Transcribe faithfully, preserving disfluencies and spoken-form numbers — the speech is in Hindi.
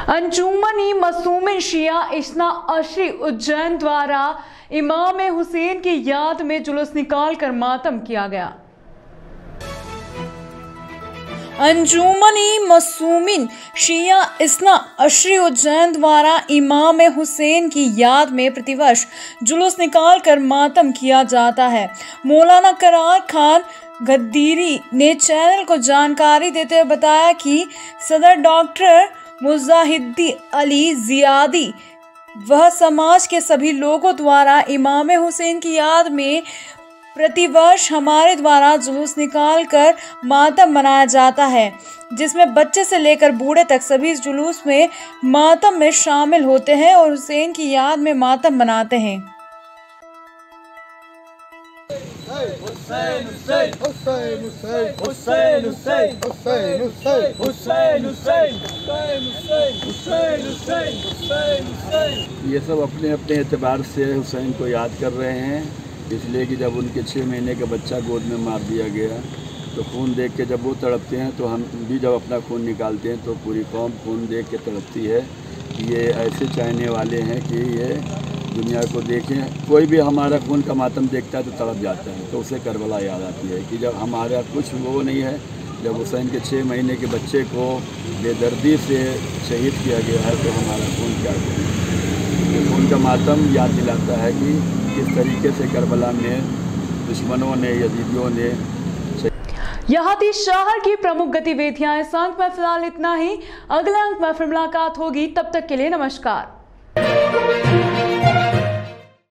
अंजुमन मसूमिन शिया इस्ना अशरी उज्जैन द्वारा इमाम हुसैन की याद में जुलूस निकालकर मातम किया गया। अंजुमन मसूमिन शिया इस्ना अशरी उज्जैन द्वारा इमाम हुसैन की याद में प्रतिवर्ष जुलूस निकालकर मातम किया जाता है। मौलाना करार खान गद्दीरी ने चैनल को जानकारी देते हुए बताया कि सदर डॉक्टर मुजाहिदी अली जियादी वह समाज के सभी लोगों द्वारा इमाम हुसैन की याद में प्रतिवर्ष हमारे द्वारा जुलूस निकालकर मातम मनाया जाता है, जिसमें बच्चे से लेकर बूढ़े तक सभी इस जुलूस में मातम में शामिल होते हैं और हुसैन की याद में मातम मनाते हैं। ये सब अपने अपने एतबार से हुसैन को याद कर रहे हैं, इसलिए कि जब उनके छः महीने का बच्चा गोद में मार दिया गया तो खून देख के जब वो तड़पते हैं तो हम भी जब अपना खून निकालते हैं तो पूरी कौम खून देख के तड़पती है। ये ऐसे चाहने वाले हैं कि ये दुनिया को देखें, कोई भी हमारा खून का मातम देखता है तो तड़प जाता है, तो उसे करबला याद आती है कि जब हमारा कुछ वो नहीं है, जब हुसैन के छः महीने के बच्चे को बेदर्दी से शहीद किया गया है तो हमारा खून क्या करें। खून का मातम याद दिलाता है कि किस तरीके से करबला में दुश्मनों ने यजीदियों ने। यहाँ थी शहर की प्रमुख गतिविधियां। इस अंक में फिलहाल इतना ही। अगले अंक में फिर मुलाकात होगी, तब तक के लिए नमस्कार।